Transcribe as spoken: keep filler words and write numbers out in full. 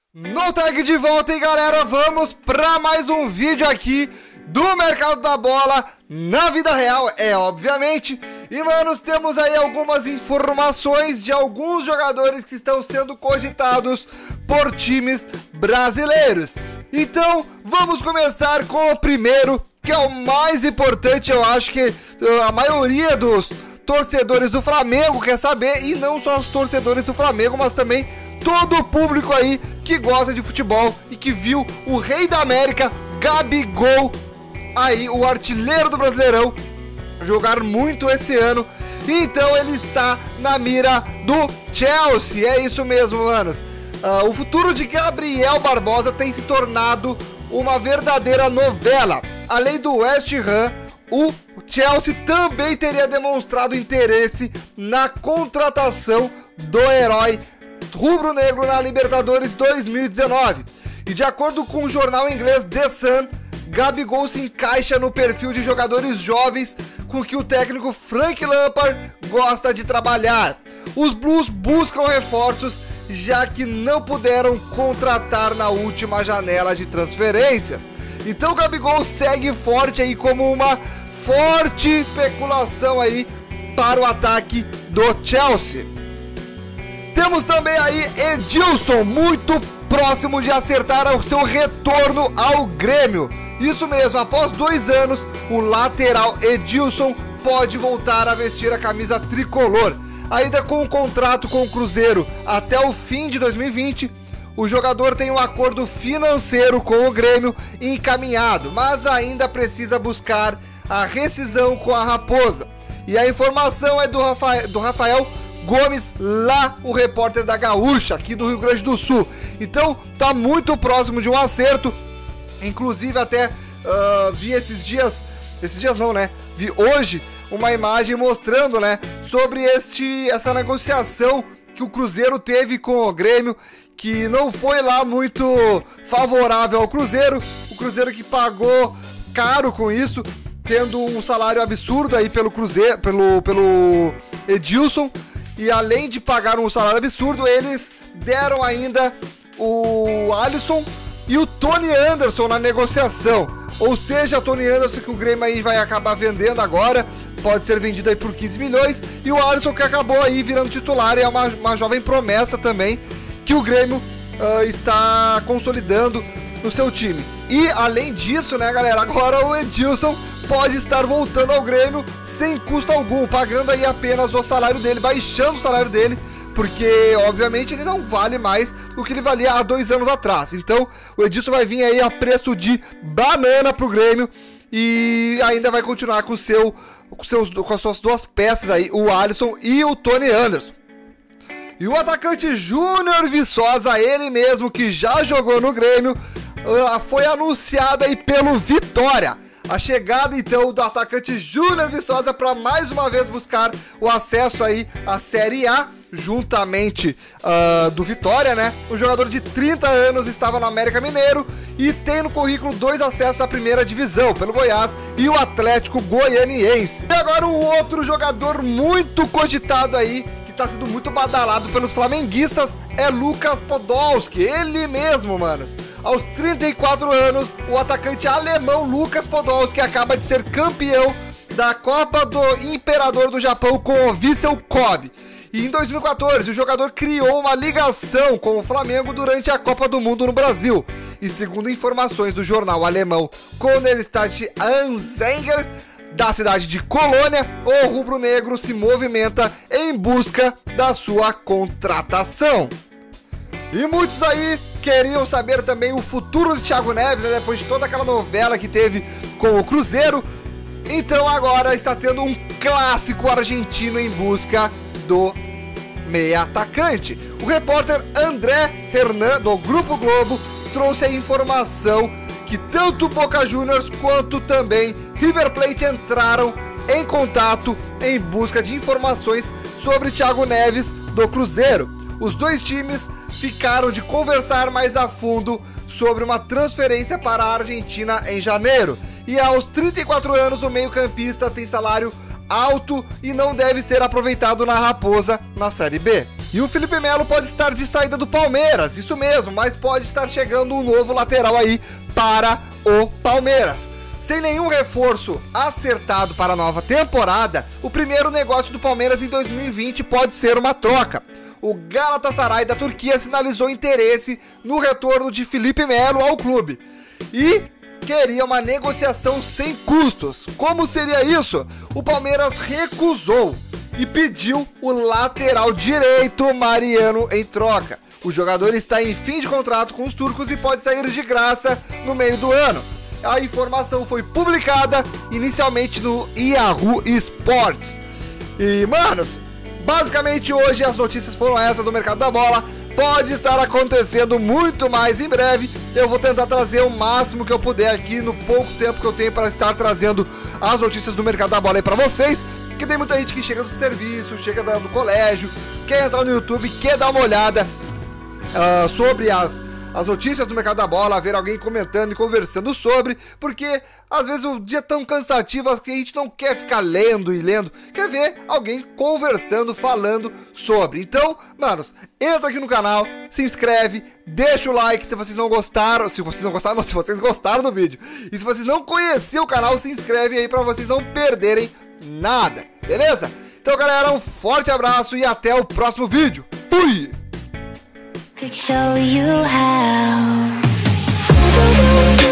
No tag de volta, hein, galera, vamos para mais um vídeo aqui do mercado da bola na vida real, é obviamente. E, manos, temos aí algumas informações de alguns jogadores que estão sendo cogitados por times brasileiros. Então, vamos começar com o primeiro, que é o mais importante. Eu acho que a maioria dos torcedores do Flamengo quer saber, e não só os torcedores do Flamengo, mas também todo o público aí que gosta de futebol e que viu o Rei da América, Gabigol, aí o artilheiro do Brasileirão, jogar muito esse ano. Então ele está na mira do Chelsea, é isso mesmo, manos. Uh, o futuro de Gabriel Barbosa tem se tornado uma verdadeira novela. Além do West Ham, o Chelsea também teria demonstrado interesse na contratação do herói rubro-negro na Libertadores dois mil e dezenove. E de acordo com o jornal inglês The Sun, Gabigol se encaixa no perfil de jogadores jovens com que o técnico Frank Lampard gosta de trabalhar. Os Blues buscam reforços, já que não puderam contratar na última janela de transferências. Então o Gabigol segue forte aí como uma forte especulação aí para o ataque do Chelsea. Temos também aí Edilson, muito próximo de acertar o seu retorno ao Grêmio. Isso mesmo, após dois anos, o lateral Edilson pode voltar a vestir a camisa tricolor. Ainda com um contrato com o Cruzeiro até o fim de dois mil e vinte, o jogador tem um acordo financeiro com o Grêmio encaminhado, mas ainda precisa buscar a rescisão com a Raposa. E a informação é do Rafael, do Rafael Gomes, lá o repórter da Gaúcha, aqui do Rio Grande do Sul. Então tá muito próximo de um acerto. Inclusive até uh, vi esses dias, esses dias não, né? Vi hoje uma imagem mostrando, né, sobre este, essa negociação que o Cruzeiro teve com o Grêmio, que não foi lá muito favorável ao Cruzeiro. O Cruzeiro que pagou caro com isso, tendo um salário absurdo aí pelo Cruzeiro, pelo, pelo Edilson. E além de pagar um salário absurdo, eles deram ainda o Alisson e o Tony Anderson na negociação. Ou seja, Tony Anderson que o Grêmio aí vai acabar vendendo agora, pode ser vendido aí por quinze milhões. E o Alisson que acabou aí virando titular, é uma, uma jovem promessa também, que o Grêmio uh, está consolidando no seu time. E além disso, né, galera, agora o Edilson pode estar voltando ao Grêmio sem custo algum, pagando aí apenas o salário dele, baixando o salário dele, porque obviamente ele não vale mais o que ele valia há dois anos atrás. Então o Edilson vai vir aí a preço de banana pro Grêmio e ainda vai continuar com, seu, com, seus, com as suas duas peças aí, o Alisson e o Tony Anderson. E o atacante Júnior Viçosa, ele mesmo que já jogou no Grêmio, foi anunciado aí pelo Vitória. A chegada então do atacante Júnior Viçosa para mais uma vez buscar o acesso aí à Série A, juntamente uh, do Vitória, né? O jogador de trinta anos estava no América Mineiro e tem no currículo dois acessos à primeira divisão, pelo Goiás e o Atlético Goianiense. E agora um outro jogador muito cogitado aí, que está sendo muito badalado pelos flamenguistas, é Lucas Podolski, ele mesmo, manos. Aos trinta e quatro anos, o atacante alemão Lucas Podolski acaba de ser campeão da Copa do Imperador do Japão com o Vissel Kobe. E em dois mil e quatorze, o jogador criou uma ligação com o Flamengo durante a Copa do Mundo no Brasil. E segundo informações do jornal alemão Kronenstadt Anzeiger, da cidade de Colônia, o rubro-negro se movimenta em busca da sua contratação. E muitos aí queriam saber também o futuro de Thiago Neves, né, depois de toda aquela novela que teve com o Cruzeiro. Então agora está tendo um clássico argentino em busca do meia atacante. O repórter André Hernan, do Grupo Globo, trouxe a informação que tanto Boca Juniors quanto também River Plate entraram em contato em busca de informações sobre Thiago Neves do Cruzeiro. Os dois times ficaram de conversar mais a fundo sobre uma transferência para a Argentina em janeiro. E aos trinta e quatro anos, o meio-campista tem salário alto e não deve ser aproveitado na Raposa na Série B. E o Felipe Melo pode estar de saída do Palmeiras, isso mesmo, mas pode estar chegando um novo lateral aí para o Palmeiras. Sem nenhum reforço acertado para a nova temporada, o primeiro negócio do Palmeiras em dois mil e vinte pode ser uma troca. O Galatasaray da Turquia sinalizou interesse no retorno de Felipe Melo ao clube e queria uma negociação sem custos. Como seria isso? O Palmeiras recusou e pediu o lateral direito Mariano em troca. O jogador está em fim de contrato com os turcos e pode sair de graça no meio do ano. A informação foi publicada inicialmente no Yahoo Sports. E, manos, basicamente hoje as notícias foram essas do mercado da bola. Pode estar acontecendo muito mais em breve. Eu vou tentar trazer o máximo que eu puder aqui no pouco tempo que eu tenho para estar trazendo as notícias do mercado da bola aí para vocês. Porque tem muita gente que chega do serviço, chega do colégio, quer entrar no YouTube, quer dar uma olhada uh, sobre as, as notícias do mercado da bola, ver alguém comentando e conversando sobre, porque às vezes o dia é tão cansativo que a gente não quer ficar lendo e lendo, quer ver alguém conversando, falando sobre. Então, manos, entra aqui no canal, se inscreve, deixa o like se vocês não gostaram, se vocês não gostaram, não, se vocês gostaram do vídeo. E se vocês não conheciam o canal, se inscreve aí para vocês não perderem nada, beleza? Então, galera, um forte abraço e até o próximo vídeo. Fui! Could show you how.